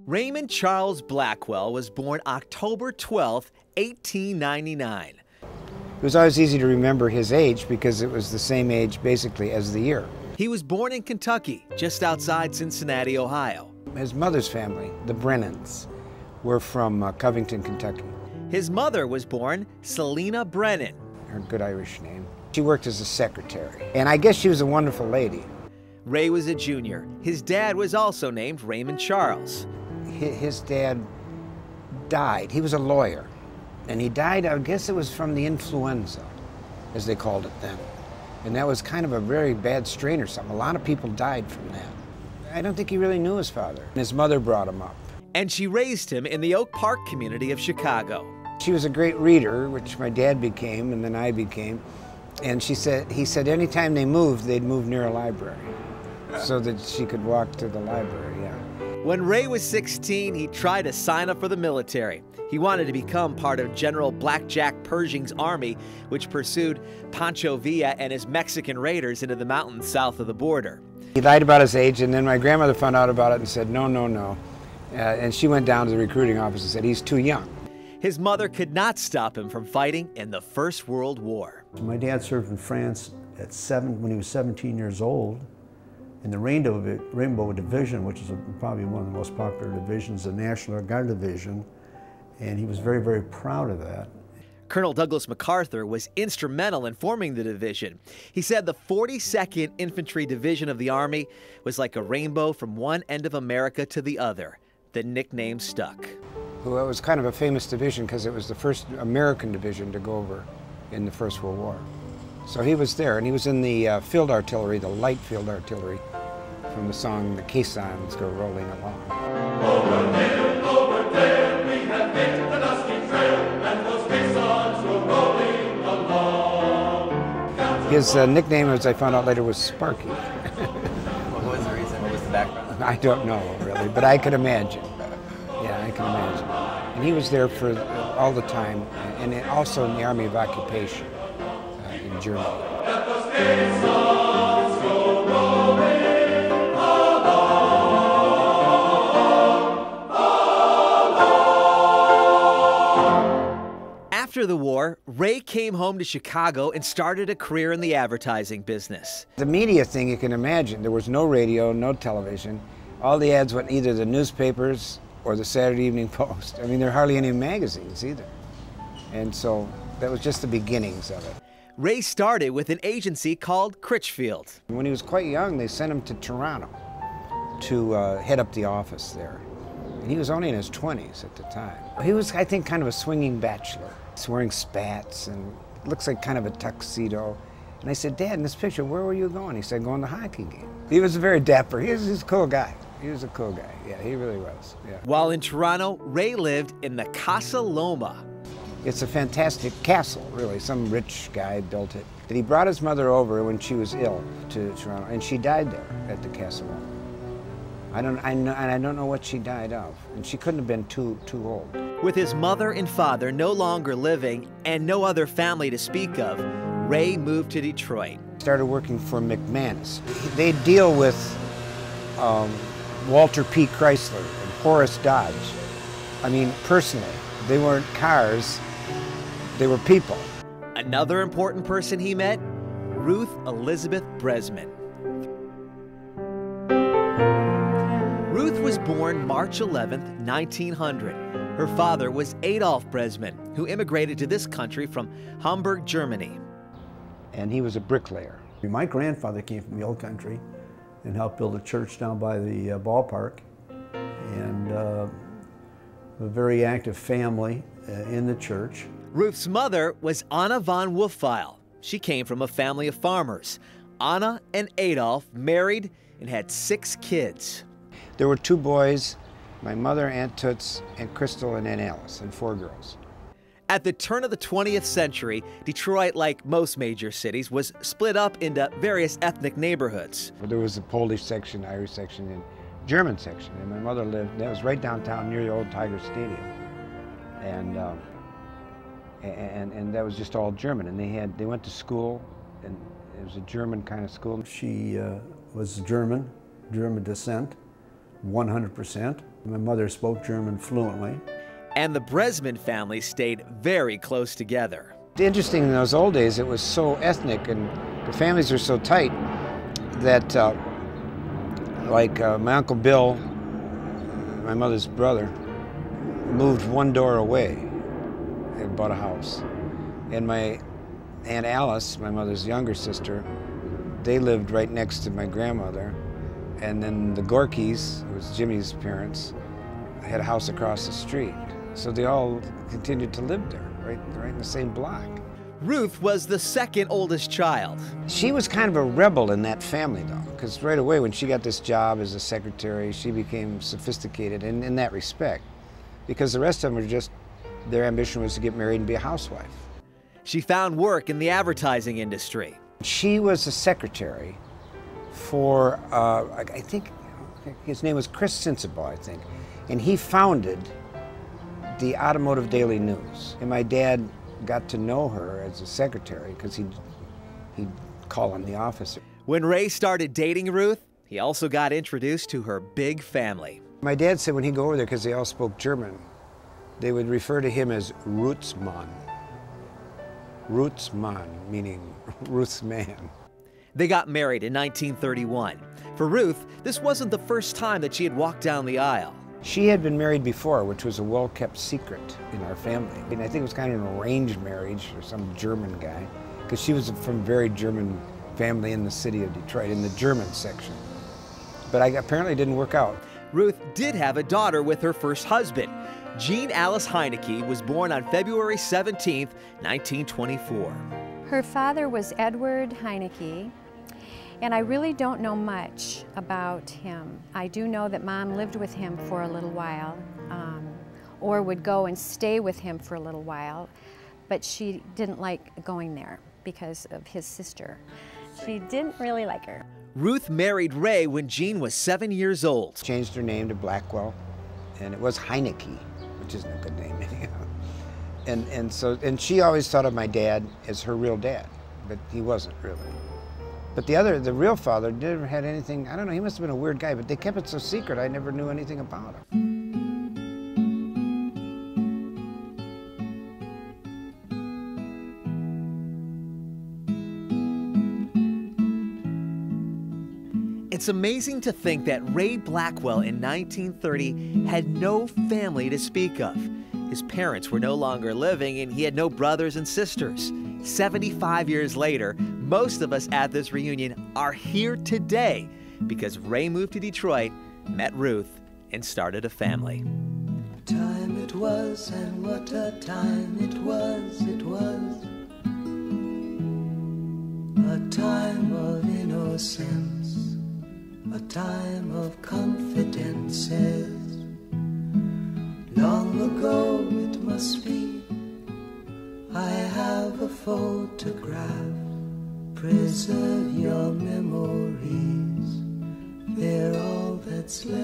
Raymond Charles Blackwell was born October 12, 1899. It was always easy to remember his age because it was the same age basically as the year. He was born in Kentucky, just outside Cincinnati, Ohio. His mother's family, the Brennans, were from Covington, Kentucky. His mother was born Selina Brennan. Her good Irish name. She worked as a secretary, and I guess she was a wonderful lady. Ray was a junior. His dad was also named Raymond Charles. His dad died. He was a lawyer, and he died, I guess it was from the influenza, as they called it then. And that was kind of a very bad strain or something. A lot of people died from that. I don't think he really knew his father. His mother brought him up. And she raised him in the Oak Park community of Chicago. She was a great reader, which my dad became, and then I became. And he said anytime they moved, they'd move near a library so that she could walk to the library, yeah. When Ray was 16, he tried to sign up for the military. He wanted to become part of General Blackjack Pershing's army, which pursued Pancho Villa and his Mexican raiders into the mountains south of the border. He lied about his age, and then my grandmother found out about it and said, no, no, no. And she went down to the recruiting office and said, he's too young. His mother could not stop him from fighting in the First World War. My dad served in France when he was 17 years old in the Rainbow Division, which is probably one of the most popular divisions, the National Guard Division, and he was very, very proud of that. Colonel Douglas MacArthur was instrumental in forming the division. He said the 42nd Infantry Division of the Army was like a rainbow from one end of America to the other. The nickname stuck. Well, it was kind of a famous division because it was the first American division to go over in the First World War. So he was there, and he was in the field artillery, the light field artillery, from the song "The Caissons Go Rolling Along." Over hill, we have hit the dusty trail, and those caissons go rolling along. His nickname, as I found out later, was Sparky. What was the reason? What was the background? I don't know, really, but I could imagine. Yeah, I can imagine. And he was there for all the time, and also in the Army of Occupation in Germany. Let those caissons go rolling along, along. After the war, Ray came home to Chicago and started a career in the advertising business. The media thing, you can imagine, there was no radio, no television. All the ads went either the newspapers or the Saturday Evening Post. I mean, there are hardly any magazines either. And so that was just the beginnings of it. Ray started with an agency called Critchfield. When he was quite young, they sent him to Toronto to head up the office there. And he was only in his 20s at the time. He was, I think, kind of a swinging bachelor. He's wearing spats and looks like kind of a tuxedo. And I said, Dad, in this picture, where were you going? He said, going to the hockey game. He was very dapper. He was a cool guy. He was a cool guy. Yeah, he really was. Yeah. While in Toronto, Ray lived in the Casa Loma. It's a fantastic castle, really. Some rich guy built it. And he brought his mother over when she was ill to Toronto, and she died there at the Casa Loma. I don't know what she died of, and she couldn't have been too old. With his mother and father no longer living and no other family to speak of, Ray moved to Detroit. Started working for McManus. They deal with Walter P. Chrysler and Horace Dodge. I mean, personally, they weren't cars, they were people. Another important person he met, Ruth Elizabeth Bresman. Ruth was born March 11, 1900. Her father was Adolf Bresman, who immigrated to this country from Hamburg, Germany. And he was a bricklayer. My grandfather came from the old country and helped build a church down by the ballpark, and a very active family in the church. Ruth's mother was Anna von Wolfeil. She came from a family of farmers. Anna and Adolf married and had 6 kids. There were 2 boys, my mother, Aunt Toots, and Crystal and Aunt Alice, and 4 girls. At the turn of the 20th century, Detroit, like most major cities, was split up into various ethnic neighborhoods. There was a Polish section, Irish section, and German section, and my mother lived, that was right downtown near the old Tiger Stadium. And that was just all German, and they went to school, and it was a German kind of school. She was German descent, 100%. My mother spoke German fluently. And the Bresman family stayed very close together. Interesting, in those old days, it was so ethnic and the families were so tight that, my Uncle Bill, my mother's brother, moved one door away and bought a house. And my Aunt Alice, my mother's younger sister, they lived right next to my grandmother. And then the Gorkys, who was Jimmy's parents, had a house across the street. So they all continued to live there, right in the same block. Ruth was the second oldest child. She was kind of a rebel in that family, though, because right away when she got this job as a secretary, she became sophisticated in that respect, because the rest of them were just, their ambition was to get married and be a housewife. She found work in the advertising industry. She was a secretary for, I think his name was Chris Sensible, I think, and he founded the Automotive Daily News. And my dad got to know her as a secretary because he'd call on the office. When Ray started dating Ruth, he also got introduced to her big family. My dad said when he'd go over there, because they all spoke German, they would refer to him as Ruthsmann. Ruthsmann, meaning Ruth's man. They got married in 1931. For Ruth, this wasn't the first time that she had walked down the aisle. She had been married before, which was a well-kept secret in our family. And I think it was kind of an arranged marriage for some German guy, because she was from a very German family in the city of Detroit, in the German section. But apparently it didn't work out. Ruth did have a daughter with her first husband. Jean Alice Heineke was born on February 17, 1924. Her father was Edward Heineke, and I really don't know much about him. I do know that Mom lived with him for a little while, or would go and stay with him for a little while, but she didn't like going there because of his sister. She didn't really like her. Ruth married Ray when Jean was 7 years old. Changed her name to Blackwell, and it was Heineke, which isn't a good name anyhow. And she always thought of my dad as her real dad, but he wasn't really. But the real father never had anything, I don't know, he must have been a weird guy, but they kept it so secret, I never knew anything about him. It's amazing to think that Ray Blackwell in 1930 had no family to speak of. His parents were no longer living and he had no brothers and sisters. 75 years later, most of us at this reunion are here today because Ray moved to Detroit, met Ruth, and started a family. Time it was, and what a time it was, a time of innocence, a time of confidences. Long ago it must be, I have a photograph. Preserve your memories, they're all that's left.